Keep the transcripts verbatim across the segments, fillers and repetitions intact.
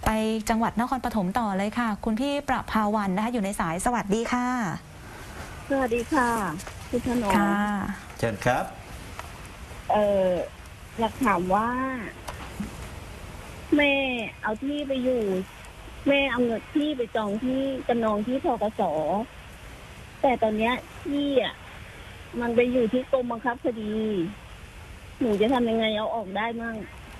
ไปจังหวัดนครปฐมต่อเลยค่ะคุณพี่ประภาวันนะคะอยู่ในสายสวัสดีค่ะสวัสดีค่ะคุณถนอมค่ะเชิญครับเอออยากถามว่าแม่เอาที่ไปอยู่แม่เอาเงินที่ไปจองที่จำนองที่ธกส.แต่ตอนเนี้ยที่อ่ะมันไปอยู่ที่กรมบังคับคดีหนูจะทำยังไงเอาออกได้มั่ง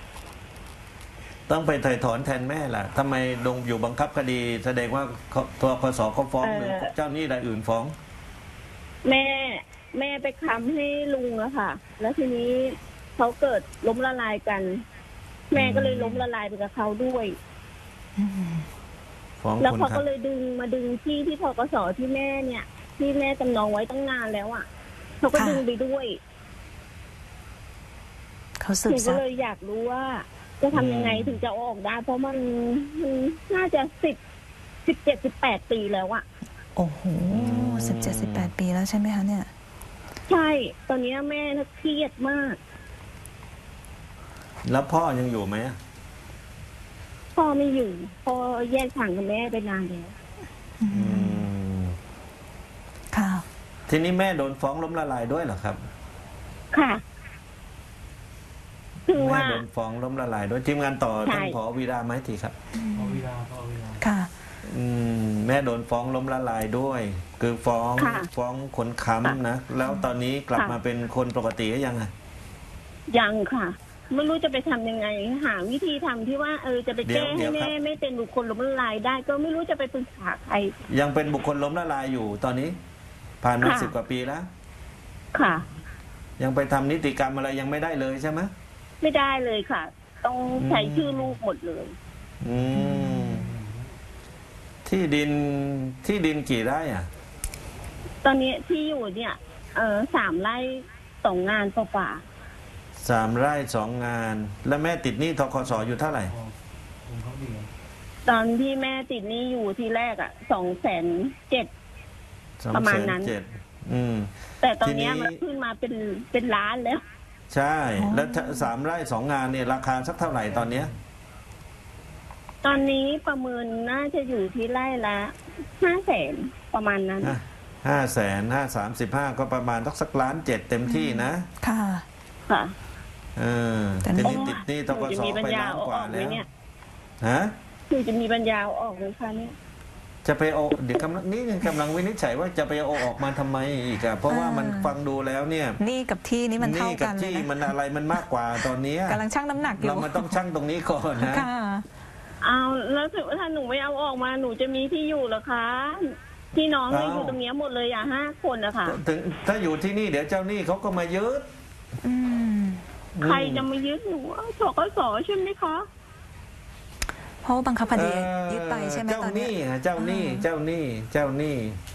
ต้องไปไถ่ถอนแทนแม่ล่ะทำไมลงอยู่บังคับคดีแสดงว่าธกส.เขาฟ้องหรือเจ้าหนี้รายอื่นฟ้องแม่แม่ไปค้ำให้ลุงอะค่ะแล้วทีนี้เขาเกิดล้มละลายกันแม่ก็เลยล้มละลายไปกับเขาด้วยแล้วเขาก็เลยดึงมาดึงที่ที่ธกส.ที่แม่เนี่ยที่แม่จำนองไว้ตั้งนานแล้วอะเขาก็ดึงไปด้วยเขาสืบหนูก็เลยอยากรู้ว่าจะทำยังไงถึงจะออกได้เพราะมันน่าจะสิบสิบเจ็ดสิบแปดปีแล้วอะโอ้โหสิบเจ็ดสิบแปดปีแล้วใช่ไหมคะเนี่ยใช่ตอนนี้แม่เครียดมากแล้วพ่อยังอยู่ไหมพ่อไม่อยู่พ่อแยกทางกับแม่ไปนานแล้วค่ะทีนี้แม่โดนฟ้องล้มละลายด้วยเหรอครับค่ะคือว่าแม่โดนฟ้องล้มละลายด้วยทีมงานต่อท่านผอ.วีระไหมทีครับผอ.วีระผอ.วีระค่ะแม่โดนฟ้องล้มละลายด้วยคือฟ้องฟ้องคนค้ำนะแล้วตอนนี้กลับมาเป็นคนปกติหรือยังไงยังค่ะไม่รู้จะไปทำยังไงหาวิธีทำที่ว่าเออจะไปแก้ให้แม่ไม่เป็นบุคคลล้มละลายได้ก็ไม่รู้จะไปปรึกษาใครยังเป็นบุคคลล้มละลายอยู่ตอนนี้ผ่านมาสิบกว่าปีแล้วค่ะยังไปทำนิติกรรมอะไรยังไม่ได้เลยใช่ไหมไม่ได้เลยค่ะต้องใช้ชื่อลูกหมดเลยอืมที่ดินที่ดินกี่ไร่อ่ะตอนนี้ที่อยู่เนี่ยเออสามไร่สองงานป่าสามไร่สองงานแล้วแม่ติดหนี้ธกส.อยู่เท่าไหร่ตอนที่แม่ติดหนี้อยู่ที่แรกอ่ะสองแสนเจ็ดประมาณนั้นอืมแต่ตอนนี้มันขึ้นมาเป็นเป็นล้านแล้วใช่แล้วสามไร่สองงานเนี่ยราคาสักเท่าไหร่ตอนเนี้ยตอนนี้ประเมินน่าจะอยู่ที่ไร่ละห้าแสนประมาณนั้นห้าแสนห้าสามสิบห้าก็ประมาณสักสักล้านเจ็ดเต็มที่นะค่ะค่ะเออทีนี้ติดหนี้ธกส.ไปล้านกว่าแล้วฮะคือจะมีปัญญาออกไหมคะเนี่ยจะไปเอาเดี๋ยวกำลังนี่กำลังวินิจฉัยว่าจะไปเอาออกมาทำไมอีกอะเพราะว่ามันฟังดูแล้วเนี่ยนี่กับที่นี่มันเท่ากันเลยนะนี่กับที่มันอะไรมันมากกว่าตอนนี้กำลังชั่งน้ำหนักอยู่เรามันต้องชั่งตรงนี้ก่อนนะเอาแล้วถ้าหนูไม่เอาออกมาหนูจะมีที่อยู่หรอคะพี่น้องอยู่ตรงนี้หมดเลยอ่ะห้าคนนะคะถึงถ้าอยู่ที่นี่เดี๋ยวเจ้าหนี้เขาก็มายึดใครจะมายึดหนูธกส.ใช่ไหมคะเพราะบังคับคดียึดไปใช่ไหมตอนนี้เจ้าหนี้เจ้าหนี้เจ้าหนี้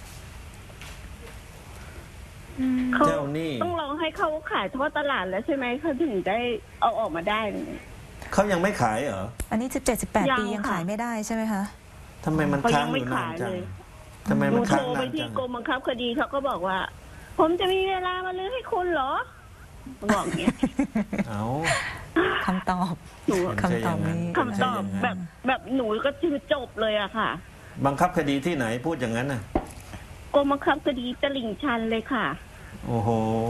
เจ้าหนี้ต้องลองให้เขาขายทอดตลาดแล้วใช่ไหมเขาถึงได้เอาออกมาได้เขายังไม่ขายเหรออันนี้สิบเจ็ดสิบแปดปียังขายไม่ได้ใช่ไหมคะทำไมมันค้างอยู่นานจังทำไมมันค้างนานจังโทรไปที่กรมบังคับคดีเขาก็บอกว่าผมจะมีเวลามาลื้อให้คุณเหรอบอกอย่างเงี้ยเอาคำตอบคำตอบนี้คำตอบแบบแบบหนูก็คือจบเลยอะค่ะบังคับคดีที่ไหนพูดอย่างนั้นน่ะกรมบังคับคดีตลิ่งชันเลยค่ะโอ้โห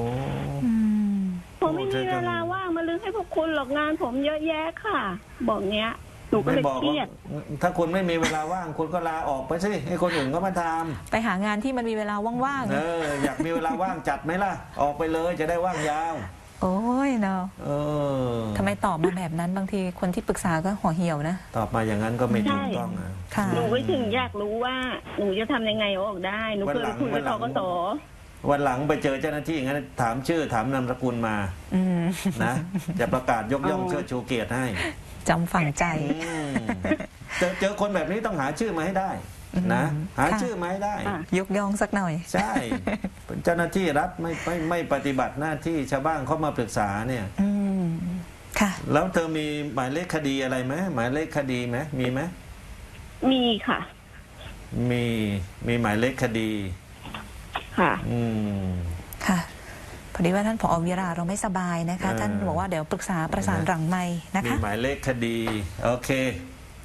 ผมไม่มีเวลาว่างมาลื้อให้พวกคุณหรอกงานผมเยอะแยะค่ะบอกเงี้ยหนูก็เลยเครียดถ้าคุณไม่มีเวลาว่างคุณก็ลาออกไปสิให้คนอื่นก็มาทำไปหางานที่มันมีเวลาว่างๆเอออยากมีเวลาว่างจัดไหมล่ะออกไปเลยจะได้ว่างยาวโอ้ยเนาะทำไมตอบมาแบบนั้นบางทีคนที่ปรึกษาก็ห่อเหี่ยวนะตอบมาอย่างนั้นก็ไม่ถูกต้องนะหนูไม่ถึงอยากรู้ว่าหนูจะทำยังไงออกได้หนูเคยคุยกับธกส. วันหลังไปเจอเจ้าหน้าที่งั้นถามชื่อถามนามสกุลมานะจะประกาศยกย่องเชิดชูเกียรติให้จำฝังใจเจอเจอคนแบบนี้ต้องหาชื่อมาให้ได้นะหาชื่อมาให้ได้ยกย่องสักหน่อยใช่เจ้าหน้าที่รัฐไม่ไม่ไม่ปฏิบัติหน้าที่ชาวบ้านเขามาปรึกษาเนี่ยค่ะแล้วเธอมีหมายเลขคดีอะไรไหมหมายเลขคดีไหมมีไหมมีค่ะมีมีหมายเลขคดีค่ะอืมค่ะพอดีว่าท่านผอ.วีระเราไม่สบายนะคะท่านบอกว่าเดี๋ยวปรึกษาประสานหลังไมค์นะคะมีหมายเลขคดีโอเค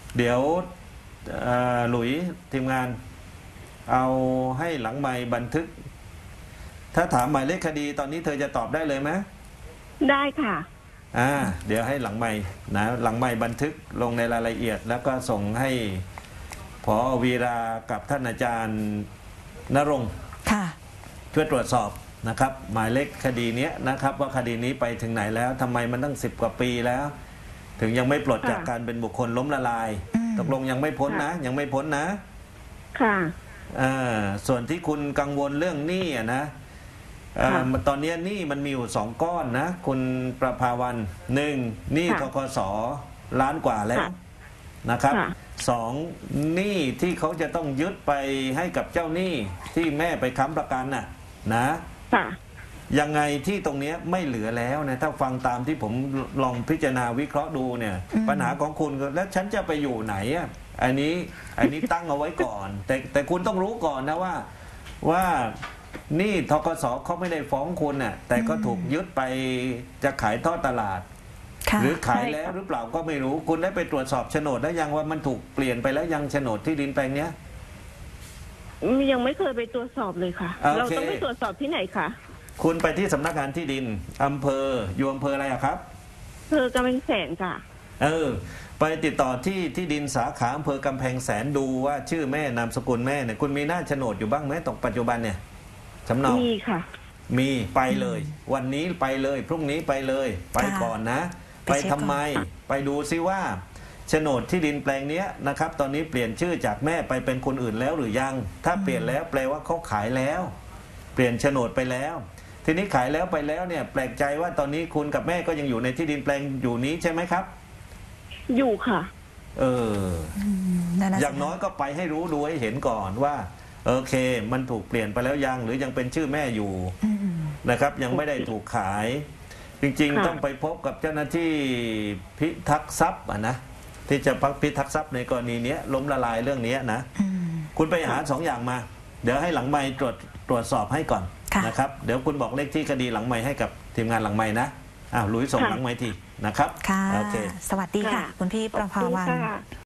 เดี๋ยวเอ่อหลุยทีมงาน เอาให้หลังไมค์บันทึก ถ้าถามหมายเลขคดีตอนนี้เธอจะตอบได้เลยไหมได้ค่ะอ่าเดี๋ยวให้หลังไมค์นะหลังไมค์บันทึกลงในรายละเอียด แล้วก็ส่งให้ผอ.วีรากับท่านอาจารย์ณรงค์ค่ะช่วยตรวจสอบนะครับ หมายเลขคดีนี้นะครับ ว่าคดีนี้ไปถึงไหนแล้วทำไมมันตั้งสิบกว่าปีแล้ว ถึงยังไม่ปลดจากการเป็นบุคคลล้มละลายอืมตกลงยังไม่พ้นนะ ยังไม่พ้นนะค่ะอ่าส่วนที่คุณกังวลเรื่องหนี้อะนะเอ่อค่ะตอนนี้หนี้มันมีอยู่สองก้อนนะ คุณประภาวันหนึ่งหนี้ค่ะธกสล้านกว่าแล้วค่ะนะครับค่ะสองหนี้ที่เขาจะต้องยึดไปให้กับเจ้าหนี้ที่แม่ไปค้ำประกันน่ะนะค่ะยังไงที่ตรงเนี้ยไม่เหลือแล้วนะถ้าฟังตามที่ผมลองพิจารณาวิเคราะห์ดูเนี่ยอืมปัญหาของคุณก็แล้วฉันจะไปอยู่ไหนอ่ะอันนี้อันนี้ตั้งเอาไว้ก่อน แต่แต่คุณต้องรู้ก่อนนะว่าว่านี่ธกสเขาไม่ได้ฟ้องคุณน่ะแต่ก็ถูกยึดไปจะขายทอดตลาดค่ะหรือขายใช่แล้วค่ะหรือเปล่าก็ไม่รู้คุณได้ไปตรวจสอบโฉนดแล้วยังว่ามันถูกเปลี่ยนไปแล้วยังโฉนดที่ดินแปลงเนี้ยยังไม่เคยไปตรวจสอบเลยค่ะโอเคเราต้องไปตรวจสอบที่ไหนคะคุณไปที่สำนักงานที่ดินอำเภออยู่อำเภออะไรอะครับเธอกำลังแสนค่ะเออไปติดต่อที่ที่ดินสาขาอำเภอกำแพงแสนดูว่าชื่อแม่นามสกุลแม่เนี่ยคุณมีหน้าโฉนดอยู่บ้างไหมตรงปัจจุบันเนี่ยสำเนามีค่ะมีไปเลย วันนี้ไปเลยพรุ่งนี้ไปเลย ไปค่ะก่อนนะไปไปเช็คทำไมก่อนไปดูซิว่าโฉนดที่ดินแปลงเนี้ยนะครับ ตอนนี้เปลี่ยนชื่อจากแม่ไปเป็นคนอื่นแล้วหรือยัง ถ้าเปลี่ยนแล้วแปลว่าเขาขายแล้ว เปลี่ยนโฉนดไปแล้ว ทีนี้ขายแล้วไปแล้วเนี่ยแปลกใจว่าตอนนี้คุณกับแม่ก็ยังอยู่ในที่ดินแปลงอยู่นี้ใช่ไหมครับอยู่ค่ะเอออืมนั่นน่ะสิอย่างน้อยก็ไปให้รู้ดูให้เห็นก่อนว่าโอเค มันถูกเปลี่ยนไปแล้วยังหรือยังเป็นชื่อแม่อยู่อืมนะครับ ยังไม่ได้ถูกขาย จริงค่ะๆ ต้องไปพบกับเจ้าหน้าที่พิทักษ์ทรัพย์อะนะที่จะพักพิทักษ์ทรัพย์ในกรณีเนี้ยล้มละลายเรื่องเนี้ยนะอืมคุณไปหาสองอย่างมา เดี๋ยวให้หลังไมค์ตรวจตรวจสอบให้ก่อนค่ะนะครับเดี๋ยวคุณบอกเลขที่คดีหลังไมค์ให้กับทีมงานหลังไมค์นะอ้าวหลุยส่งค่ะหลังไมค์ทีนะครับค่ะโอเคสวัสดีค่ะค่ะคุณพี่ประภาวันขอบคุณค่ะ